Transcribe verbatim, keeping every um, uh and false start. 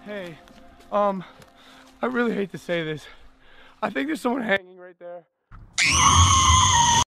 Hey, um, I really hate to say this. I think there's someone hanging right there.